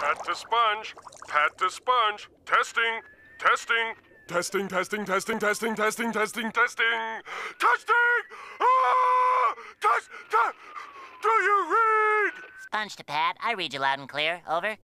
Pat the sponge. Pat the sponge. Testing. Testing. Testing, testing, testing, testing, testing, testing, testing. Testing! Ah! Do you read? Sponge to Pat. I read you loud and clear. Over.